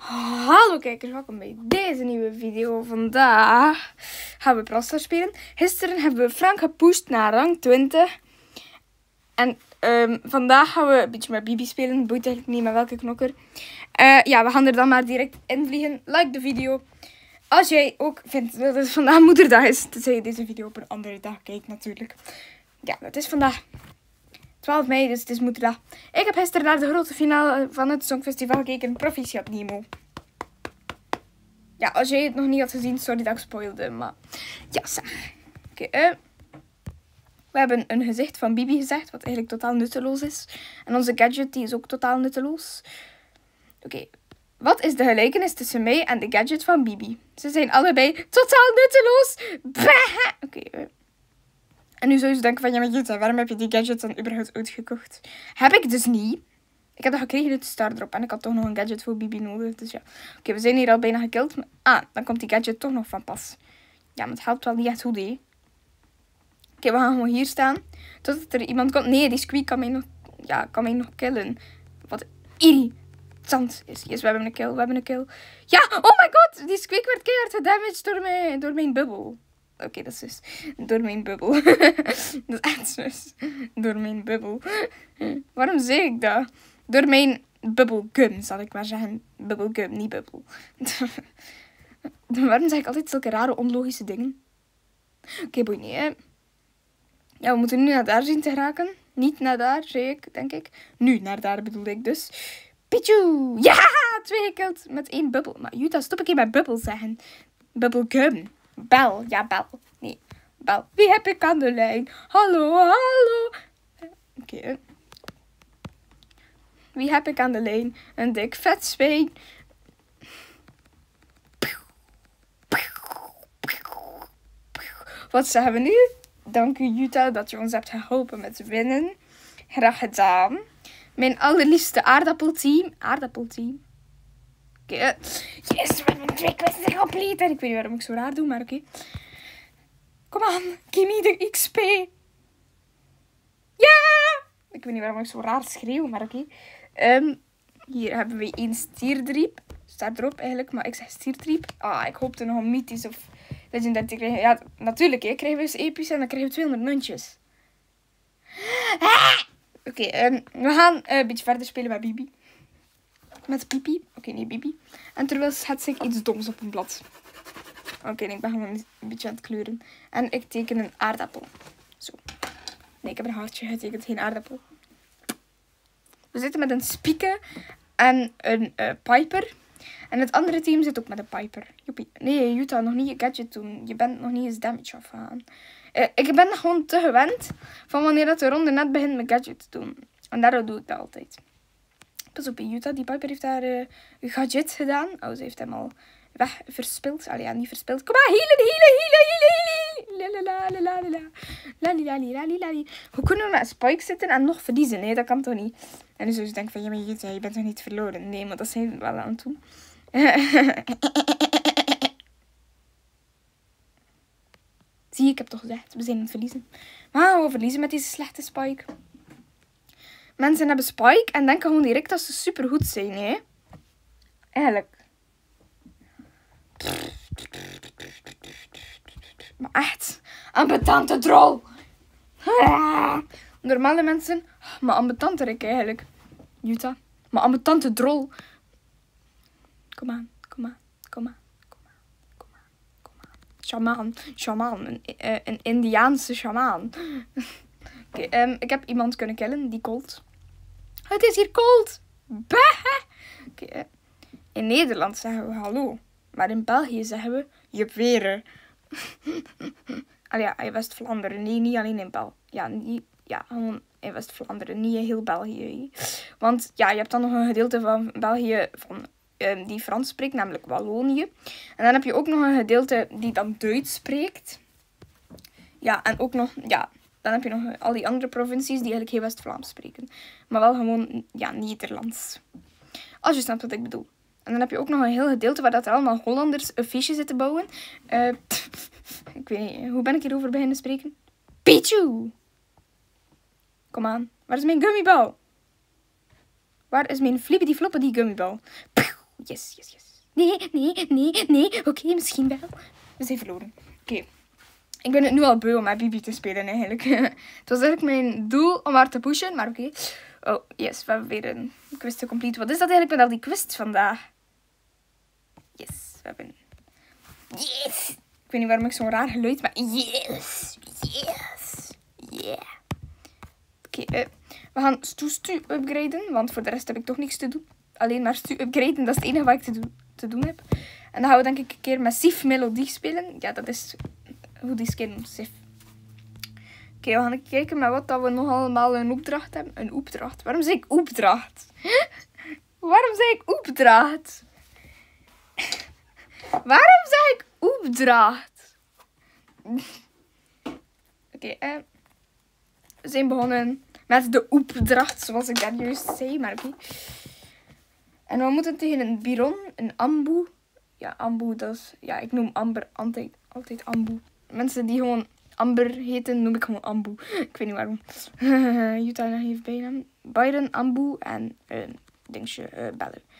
Hallo kijkers, welkom bij deze nieuwe video. Vandaag gaan we Brawl Stars spelen. Gisteren hebben we Frank gepusht naar rang 20. En vandaag gaan we een beetje met Bibi spelen. Boeit eigenlijk niet met welke knokker. Ja, we gaan er dan maar direct in vliegen. Like de video. Als jij ook vindt dat het vandaag moederdag is, tenzij je deze video op een andere dag kijkt natuurlijk. Ja, het is vandaag 12 mei, dus het is moederdag. Ik heb gisteren naar de grote finale van het Songfestival gekeken. Proficiat Nemo. Ja, als jij het nog niet had gezien, sorry dat ik spoilde, maar ja, zeg. Oké, we hebben een gezicht van Bibi gezegd, wat eigenlijk totaal nutteloos is. En onze gadget, die is ook totaal nutteloos. Oké, wat is de gelijkenis tussen mij en de gadget van Bibi? Ze zijn allebei totaal nutteloos. Oké, en nu zou je denken van, ja, maar Jutta, waarom heb je die gadget dan überhaupt uitgekocht? Heb ik dus niet. Ik heb dat gekregen uit de Stardrop en ik had toch nog een gadget voor Bibi nodig. Dus ja. Oké, we zijn hier al bijna gekild. Dan komt die gadget toch nog van pas. Ja, maar het helpt wel niet echt goed, hè. Oké, we gaan gewoon hier staan. Totdat er iemand komt. Nee, die Squeak kan mij nog killen. Wat irritant is. Yes, we hebben een kill. Ja, oh my god. Die Squeak werd keihard gedamaged door mijn bubbel. Oké, dat is dus door mijn bubbel. Dat is echt dus door mijn bubbel. Waarom zeg ik dat? Door mijn bubblegum, zal ik maar zeggen. Bubblegum, niet bubbel. Waarom zeg ik altijd zulke rare, onlogische dingen? Oké, boei niet, hè. Ja, we moeten nu naar daar zien te geraken. Niet naar daar, zei ik, denk ik. Nu naar daar bedoelde ik dus. Pichu! Ja! 2 gekillt met 1 bubbel. Maar Jutta, stop een keer met bubbel zeggen. Bubblegum. Bel. Ja, bel. Nee, bel. Wie heb ik aan de lijn? Hallo. Oké. Wie heb ik aan de lijn? Een dik vet zwijn. Wat zeggen we nu? Dank u, Jutta, dat je ons hebt geholpen met winnen. Graag gedaan. Mijn allerliefste aardappelteam. Oké. Yes, we hebben 2 quests complete. En ik weet niet waarom ik zo raar doe, maar oké. Kom aan, give me the XP. Ja! Ik weet niet waarom ik zo raar schreeuw, maar oké. Hier hebben we 1 stierdriep. Staat erop eigenlijk, maar ik zeg stierdriep. Ik hoopte nog een mythisch of legendary te krijgen. Ja, natuurlijk, hè. Krijgen we eens episch en dan krijgen we 200 muntjes. Oké, we gaan een beetje verder spelen met Bibi. Met Pipi. Oké, nee, Bibi. En terwijl schets ik iets doms op een blad. Oké, ik ben gewoon een beetje aan het kleuren. En ik teken een aardappel. Zo. Nee, ik heb een hartje getekend, geen aardappel. We zitten met een Spieke en een Piper. En het andere team zit ook met een Piper. Joepie. Nee, Jutta, nog niet je gadget doen. Je bent nog niet eens damage afgegaan. Ik ben gewoon te gewend van wanneer dat de ronde net begint met gadget te doen. En daardoor doe ik dat altijd. Pas op, Jutta, die Piper heeft haar gadget gedaan. Oh, ze heeft hem al verspild. Allee, ja, niet verspild. Kom maar, healen. Hoe kunnen we met Spike zitten en nog verliezen? Nee, dat kan toch niet? En dus ik denk van, ja, maar Jutta, je bent toch niet verloren? Nee, maar dat zijn we wel aan het doen. Zie je, ik heb toch gezegd, we zijn aan het verliezen. Maar we verliezen met deze slechte Spike. Mensen hebben Spike en denken gewoon direct dat ze supergoed zijn, hè? Eigenlijk. Maar echt, ambetante troll. Normale mensen, maar ambetanterik eigenlijk. Jutta, maar ambetante drol. Kom aan. Shamaan. Een Indiaanse shamaan. Oké, ik heb iemand kunnen killen, die Colt. Het is hier Colt. Oké, in Nederland zeggen we hallo. Maar in België zeggen we je weer. Ja, in West-Vlaanderen. Nee, niet alleen in België. Ja, gewoon in West-Vlaanderen. Niet in heel België. Want ja, je hebt dan nog een gedeelte van België die Frans spreekt, namelijk Wallonië. En dan heb je ook nog een gedeelte die dan Duits spreekt. Ja, en ook nog, ja, dan heb je nog al die andere provincies die eigenlijk geen West-Vlaams spreken. Maar wel gewoon, ja, Nederlands. Als je snapt wat ik bedoel. En dan heb je ook nog een heel gedeelte waar dat er allemaal Hollanders een feestje zitten bouwen. Ik weet niet, hoe ben ik hierover beginnen spreken? Pichu! Kom aan, waar is mijn gummibal? Waar is mijn flippity-floppity gummibal? Yes, yes, yes. Nee. Oké, misschien wel. We zijn verloren. Oké. Ik ben het nu al beu om met Bibi te spelen eigenlijk. Het was eigenlijk mijn doel om haar te pushen, maar oké. Oh, yes, we hebben weer een quiz te complete. Wat is dat eigenlijk met al die quiz vandaag? Yes, we hebben... Yes! Ik weet niet waarom ik zo'n raar geluid, maar yes! Yes! Yeah! Oké, we gaan Stu upgraden, want voor de rest heb ik toch niks te doen. Alleen maar Stu upgraden, dat is het enige wat ik te doen heb. En dan gaan we denk ik een keer met Sif Melodie spelen. Ja, dat is hoe die skin Sif. Oké, we gaan kijken met wat dat we nog allemaal een opdracht hebben. Een opdracht? Waarom zeg ik opdracht? Waarom zeg ik opdracht? Waarom zeg ik opdracht? Oké, we zijn begonnen met de opdracht, zoals ik daar juist zei, maar oké. En we moeten tegen een Biron, een Ambu. Ja, Ambu, dat is... Ja, ik noem Amber altijd Ambu. Mensen die gewoon Amber heten, noem ik gewoon Ambu. Ik weet niet waarom. Utah heeft bijnaam. Byron, Ambu en een dingetje,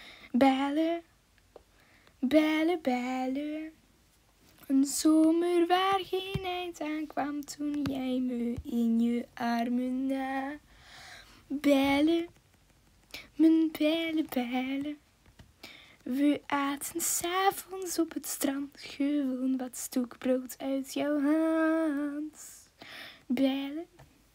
Bellen. Een zomer waar geen eind aan kwam toen jij me in je armen nam. Bellen, mijn bellen. We aten 's avonds op het strand gewoon wat stokbrood uit jouw hand. Bellen.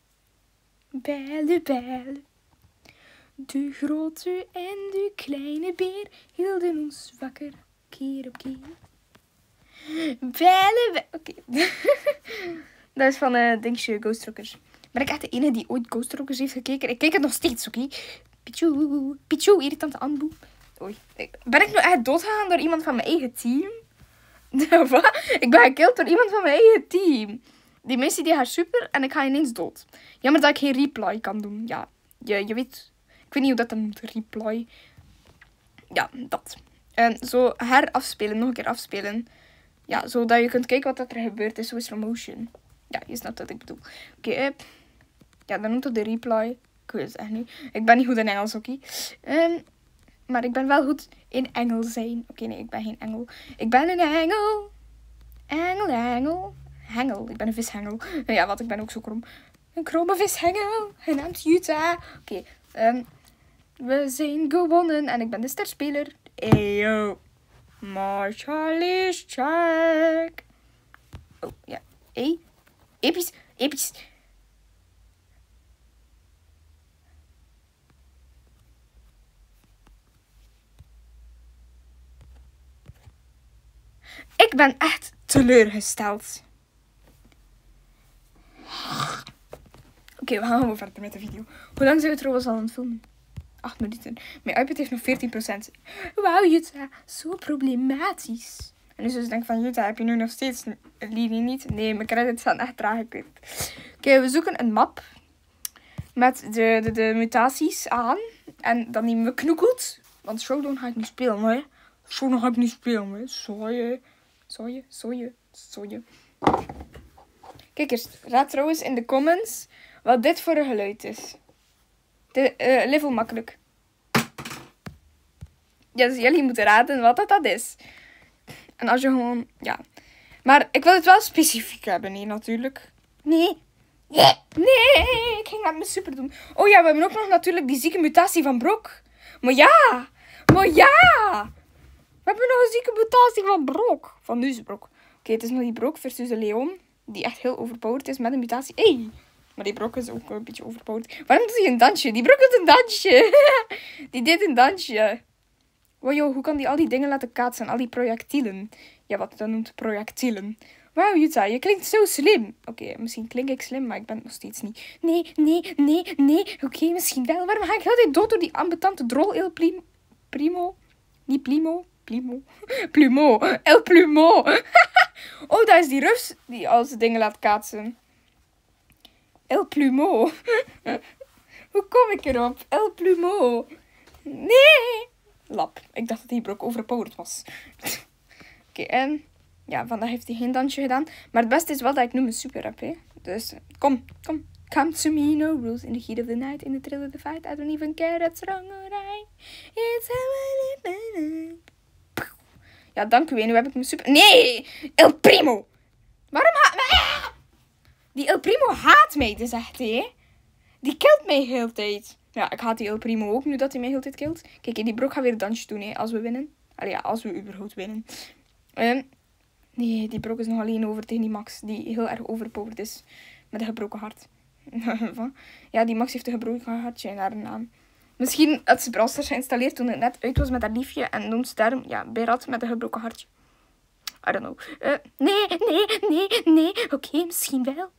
De grote en de kleine beer hielden ons wakker keer op keer. Bellen. Oké. Dat is van dingetje Ghost Rockers. Ben ik echt de enige die ooit Ghost Rockers heeft gekeken? Ik kijk het nog steeds, oké? Pichu, irritante Ambu. Oei. Ben ik nu echt doodgegaan door iemand van mijn eigen team? Wat? Ik ben gekild door iemand van mijn eigen team. Die missie die gaat super en ik ga ineens dood. Jammer dat ik geen reply kan doen. Ja, je weet... Ik weet niet hoe dat dan moet, reply. Ja, dat. Zo herafspelen, nog een keer afspelen. Ja, zodat je kunt kijken wat er gebeurt is. Zo slow motion. Ja, je snapt wat ik bedoel. Oké, ja, dan noemt dat de reply. Ik weet het echt niet. Ik ben niet goed in Engels, oké. Maar ik ben wel goed in engel zijn. Oké, nee, ik ben geen engel. Ik ben een engel. Hengel. Ik ben een vishengel. Ja, wat, ik ben ook zo krom. Een kromme vishengel. Genaamd Utah. Oké, we zijn gewonnen. En ik ben de sterspeler. Eyo. Marshall is check. Oh, ja. Episch. Ik ben echt teleurgesteld. Oké, we gaan gewoon verder met de video. Hoe lang zijn we trouwens al aan het filmen? 8 minuten. Mijn iPad heeft nog 14%. Wauw, Jutta. Zo problematisch. En dus ik denk van, Jutta, heb je nu nog steeds een linie niet? Nee, mijn credits staan echt traag geklikt. Oké, we zoeken een map. Met de mutaties aan. En dan nemen we knoekelt. Want Showdown ga ik niet spelen, hè. Showdown ga ik niet spelen, hè. Sorry. Kijk eens, raad trouwens in de comments wat dit voor een geluid is. Level makkelijk. Ja, dus jullie moeten raden wat dat is. En als je gewoon, ja. Maar ik wil het wel specifiek hebben, nee, natuurlijk. Nee, ik ging dat met super doen. Oh ja, we hebben ook nog natuurlijk die zieke mutatie van Brock. Maar ja. We hebben nog een zieke mutatie van Brock. Van deze Brock. Oké, het is nog die Brock versus de Leon. Die echt heel overpowered is met een mutatie. Hey! Maar die Brock is ook een beetje overpowered. Waarom doet hij een dansje? Die Brock doet een dansje. Die deed een dansje. Wow, joh, hoe kan die al die dingen laten kaatsen? Al die projectielen. Ja, wat dat noemt projectielen. Wauw, Jutta, je klinkt zo slim. Oké, misschien klink ik slim, maar ik ben het nog steeds niet. Nee. Oké, misschien wel. Waarom ga ik altijd dood door die ambetante drol? El Primo? Niet Plimo? Plumo. El Plumo. Oh, dat is die Rus die al zijn dingen laat kaatsen. El Plumo. Hoe kom ik erop? El Plumo. Nee. Lap. Ik dacht dat die Brock overpowered was. Oké, en... Ja, vandaag heeft hij geen dansje gedaan. Maar het beste is wel dat ik nu mijn super heb, hè. Dus, kom. Come to me, no rules. In the heat of the night, in the thrill of the fight. I don't even care, that's wrong or right. It's how I live my life. Ja, dank u. En nu heb ik mijn super... Nee! El Primo! Waarom Die El Primo haat mij, dus echt, hè? Die killt mij de hele tijd. Ja, ik haat die El Primo ook, nu dat hij mij de hele tijd killt. Kijk, die Brok gaat weer een dansje doen, hè, als we winnen. Allee, ja, als we überhaupt winnen. Nee, die Brok is nog alleen over tegen die Max. Die heel erg overpowered is. Met een gebroken hart. Ja, die Max heeft een gebroken hartje in haar naam. Misschien had ze Brawl Stars geïnstalleerd toen het net uit was met haar liefje. En noemt ze daarom, ja, Berat met een gebroken hartje. I don't know. Nee. Oké, misschien wel.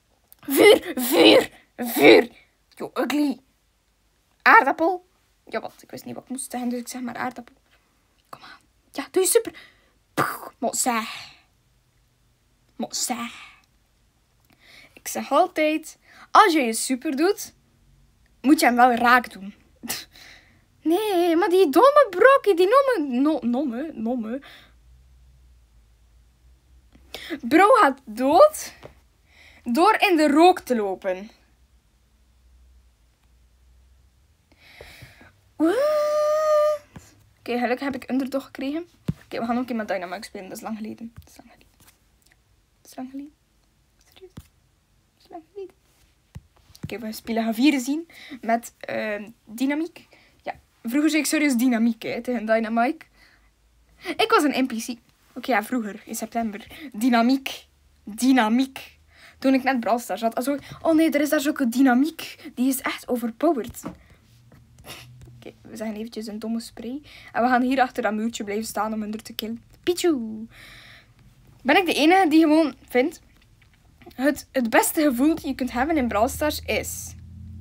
Vuur. Yo, ugly. Aardappel. Ja, wat? Ik wist niet wat ik moest zeggen, dus ik zeg maar aardappel. Kom aan. Ja, doe je super. Moet zeg. Ik zeg altijd, als je je super doet, moet je hem wel raak doen. Nee, maar die domme brokkie, die nomme. Bro gaat dood door in de rook te lopen. Oké, gelukkig heb ik Underdog gekregen. Oké, we gaan ook een keer met Dynamite spelen. Dat is lang geleden. Serieus. Oké, we spelen gaan 4 zien met Dynamiek. Ja, vroeger zei ik serieus Dynamiek tegen Dynamite. Ik was een NPC. Oké, ja, vroeger, in september. Dynamiek. Toen ik net Brawl Stars had. Also, oh nee, er is daar zulke dynamiek. Die is echt overpowered. Oké, we zeggen eventjes een domme spray. En we gaan hier achter dat muurtje blijven staan om hem er te killen. Pichu! Ben ik de enige die gewoon vindt... Het beste gevoel dat je kunt hebben in Brawl Stars is...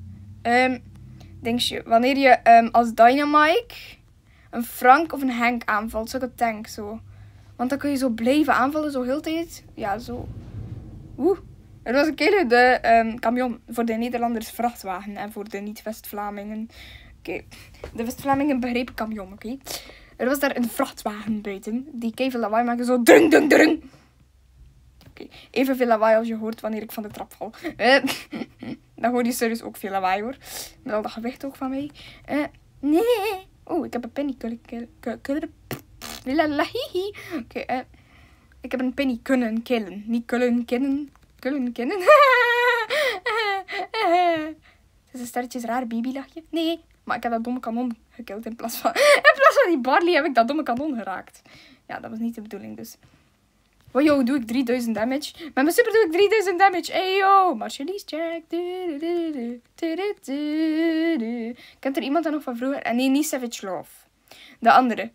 denk je, wanneer je als Dynamite een Frank of een Hank aanvalt. Zo'n tank, zo. Want dan kun je zo blijven aanvallen, zo heel de tijd. Ja, zo. Er was een keer de camion voor de Nederlanders vrachtwagen. En voor de niet-West-Vlamingen... Oké, de West-Vlamingen begrepen camion, oké. Er was daar een vrachtwagen buiten. Die keiveel lawaai maken, zo drung. Oké, evenveel lawaai als je hoort wanneer ik van de trap val. Dan hoor je serieus ook veel lawaai, hoor. Met al dat gewicht ook van mij. Nee. Oh, ik heb een penny Oké, ik heb een penny kunnen killen. Niet kullen kennen. Het is een sterretjes raar babylachje. Nee, maar ik heb dat domme kanon gekild in plaats van die Barley heb ik dat domme kanon geraakt. Ja, dat was niet de bedoeling, dus. Oh, yo, doe ik 3000 damage. Met mijn super doe ik 3000 damage. Hey, yo. Marshall's Jack. Kent er iemand dan nog van vroeger? En nee, niet Savage Love. De andere.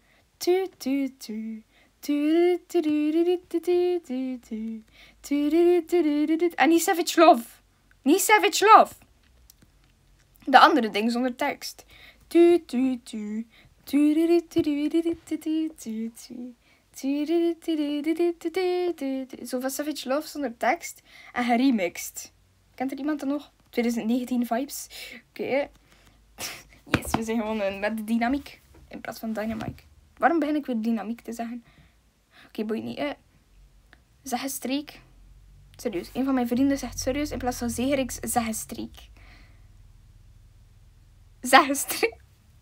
En niet Savage Love. Niet Savage Love. De andere ding zonder tekst. Zo van Savage Love zonder tekst. En geremixed. Kent er iemand dan nog? 2019 vibes. Oké. Yes, we zijn gewoon met de dynamiek. In plaats van Dynamite. Waarom begin ik weer dynamiek te zeggen? Oké, boeit niet. Zeg een streek. Serieus. Een van mijn vrienden zegt serieus. In plaats van Zegeriks, zeg een streek. Zeg een streek.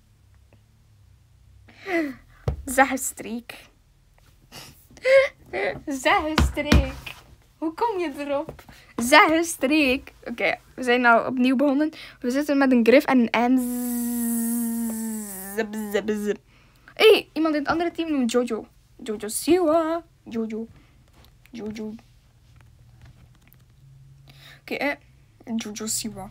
Zeg een streek. Zeg een streek. Hoe kom je erop? Zeg een streek. Oké, we zijn nou opnieuw begonnen. We zitten met een Griff en een Hey, iemand in het andere team noemt Jojo. Jojo Siwa. Jojo. Oké, Jojo Siwa.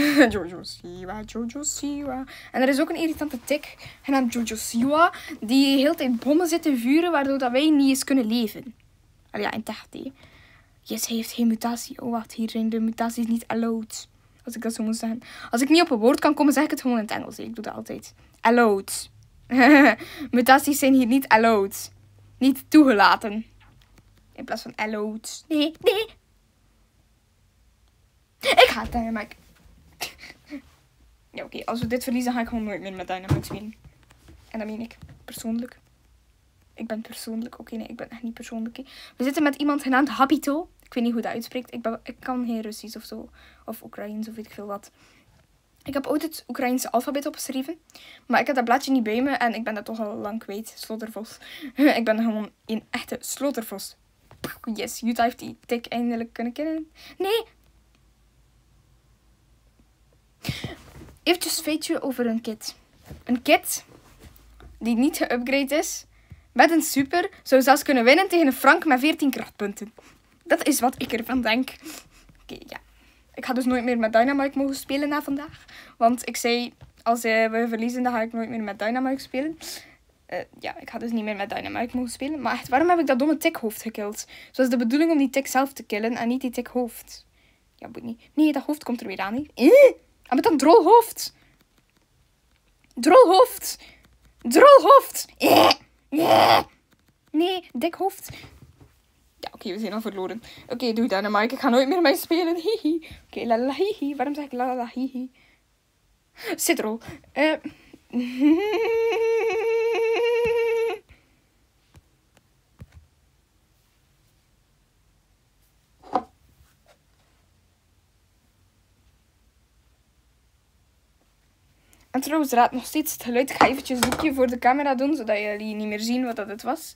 Jojo Siwa. En er is ook een irritante tik genaamd Jojo Siwa. Die heel tijd bommen zit te vuren, waardoor dat wij niet eens kunnen leven. Allee, ja, in tacht, hè. Yes, hij heeft geen mutatie. Oh, wacht, hier zijn de mutaties niet allowed. Als ik dat zo moet zeggen. Als ik niet op een woord kan komen, zeg ik het gewoon in het Engels. Hè. Ik doe dat altijd. Allowed. Mutaties zijn hier niet allowed. Niet toegelaten. In plaats van allowed. Nee. Ik ga het Dynamite. Ja, oké. Als we dit verliezen, ga ik gewoon nooit meer met Dynamite spelen. En dat meen ik. Persoonlijk. Ik ben persoonlijk. Oké, nee, ik ben echt niet persoonlijk. Hè. We zitten met iemand genaamd Habito. Ik weet niet hoe dat uitspreekt. Ik kan geen Russisch of zo. Of Oekraïens of weet ik veel wat. Ik heb ooit het Oekraïense alfabet opgeschreven. Maar ik heb dat blaadje niet bij me. En ik ben dat toch al lang kwijt. Slottervos. Ik ben gewoon een echte slottervos. Yes, Jutta heeft die tik eindelijk kunnen kennen. Nee. Eventjes feitje over een kit. Een kit die niet geüpgrade is. Met een super. Zou zelfs kunnen winnen tegen een Frank met 14 krachtpunten. Dat is wat ik ervan denk. Oké, ja. Ik ga dus nooit meer met Dynamite mogen spelen na vandaag. Want ik zei, als we verliezen, dan ga ik nooit meer met Dynamite spelen. Ja, ik ga dus niet meer met Dynamite mogen spelen. Maar echt, waarom heb ik dat domme tikhoofd gekild? Zo is de bedoeling om die tik zelf te killen en niet die tikhoofd. Ja, moet niet. Nee, dat hoofd komt er weer aan. Ah, met een drolhoofd. Drolhoofd. Drolhoofd. Nee, dik hoofd. Ja, oké, we zijn al verloren. Oké, doe dat, Mike. Ik ga nooit meer mee spelen. Hihi. Oké, lalala hihi. Waarom zeg ik lalala hihi? Citrol. En trouwens, raad nog steeds het geluid. Ik ga eventjes een doekje voor de camera doen, zodat jullie niet meer zien wat dat het was.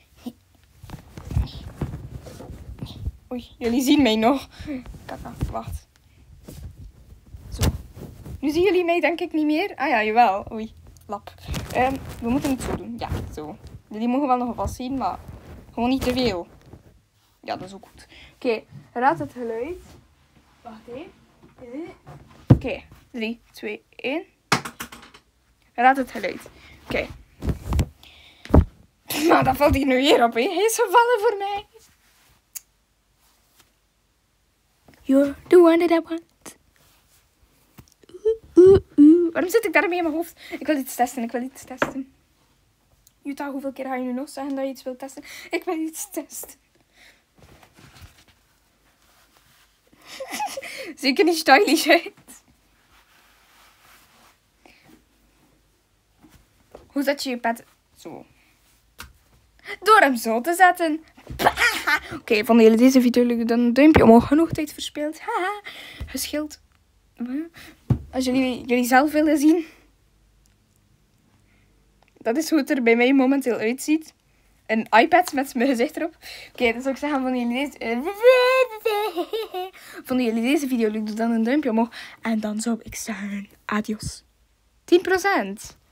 Oei, jullie zien mij nog. Kaka, wacht. Zo. Nu zien jullie mij denk ik niet meer. Ah ja, jawel. Oei, lap. We moeten het zo doen. Ja, zo. Jullie mogen wel nog vast zien, maar gewoon niet te veel. Ja, dat is ook goed. Oké, raad het geluid. Wacht even. Oké, 3, 2, 1. Raad het geluid. Oké. Nou, dat valt hier nu weer op, hè. Hij is gevallen voor mij. You're the one that I want. Waarom zit ik daarmee in mijn hoofd? Ik wil iets testen. Jutta, hoeveel keer ga je nu nog zeggen dat je iets wilt testen? Ik wil iets testen. Zeker niet stylish uit. Hoe zet je pet? Zo. Door hem zo te zetten. Oké, vonden jullie deze video leuk? Dan een duimpje omhoog. Genoeg tijd verspeeld. Haha. Geschild. Als jullie zelf willen zien. Dat is hoe het er bij mij momenteel uitziet. Een iPad met mijn gezicht erop. Oké, dan zou ik zeggen, vonden jullie deze video leuk? Doe dan een duimpje omhoog. En dan zou ik zeggen, adios. 10%.